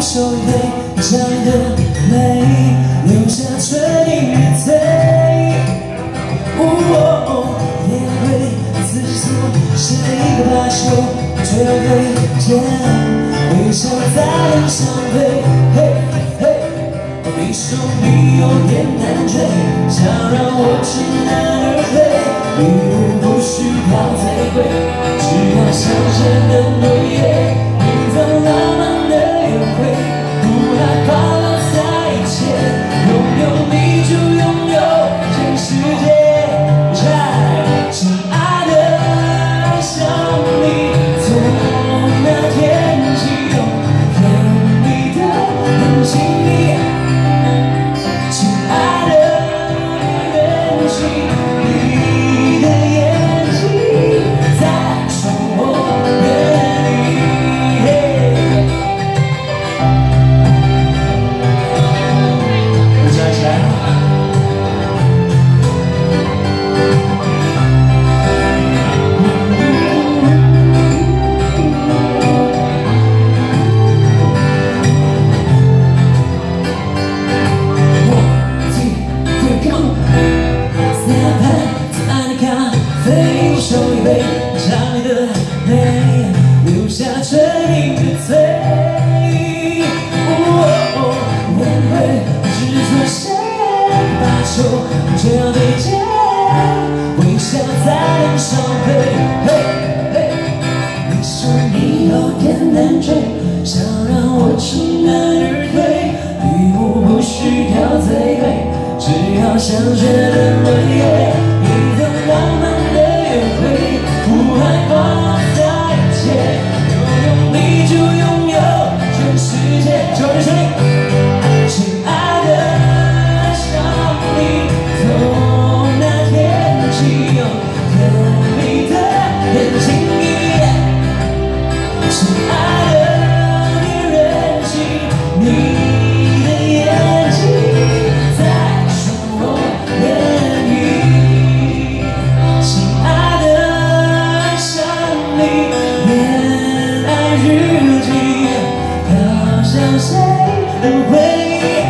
手一杯，长的泪留下唇印的嘴。也会自己做是一个把手，却要对肩，微笑在脸上飞。你说你有点难追，想让我知难而退，礼物不需要太贵，只要香榭的诺言，一段浪漫的约会，不害怕老在一起，拥有你就拥有全世界。亲爱的，爱上你，从那天起，甜蜜的很轻易。亲爱的，缘起，你的眼睛在说我愿意。我站起来。手一杯，让你的泪留下唇印的嘴。when 会只做谁把手，却要对肩，微笑在脸上飞。你说你有点难追，想让我知难而退，礼物不需挑最贵，只要香榭的落叶，一段浪漫的不害怕在一起，拥有你就拥有全世界。就这声音，亲爱的，爱上你，从那天起，甜蜜的很轻易。亲爱的，别人起，你的眼睛在说我愿意。亲爱的。恋爱日记，好像谁的回忆。